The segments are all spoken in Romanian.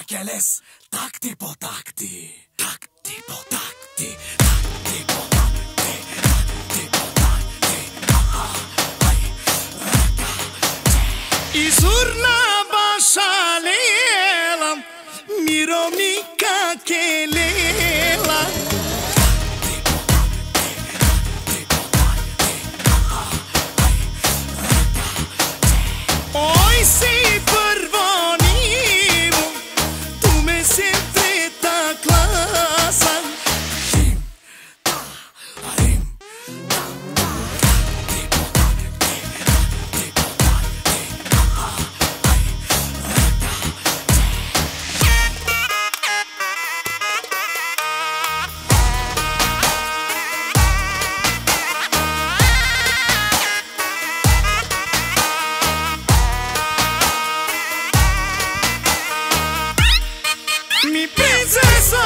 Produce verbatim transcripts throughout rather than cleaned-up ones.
Aqueles tacti po tacti, tacti po tacti, tacti po tacti, tacti po tacti, ai, I zurna bashalela, miro mica che lela. Oi si pervonivo, tu me sempre ta clasa. rim, ta, rim, ta, ta, tipo tacti, tipo tacti, ai, Mi princesa,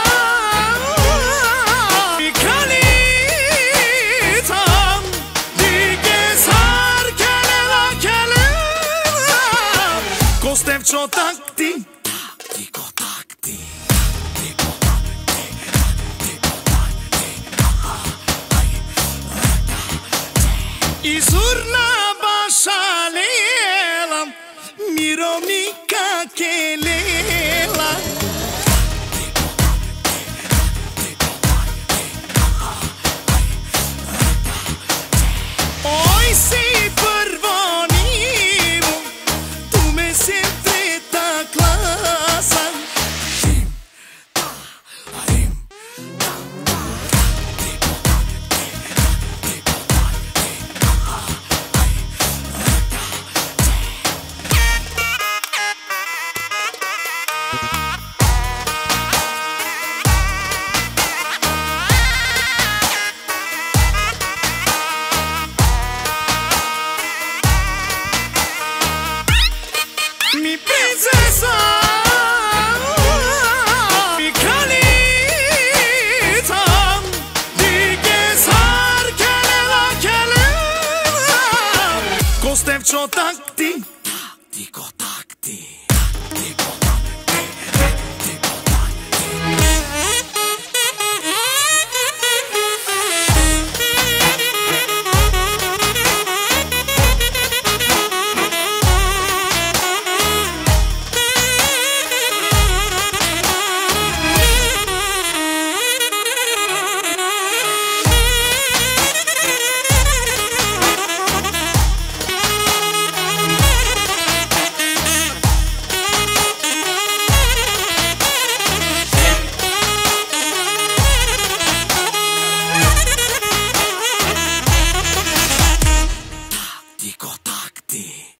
mi calita, di gesar kelela kelela, kostevčo takti, tactico tacti, tipo tacti, tipo tacti, ai, I zurna bashalela, miro mica che lela. Oi si pervonivo, tu me sempre ta clasa. rim, ta, rim, ta, ta, tipo tacti, tipo tacti, ai, Mi princesa, mi calita, di gesar kelela kelela, kostevčo takti.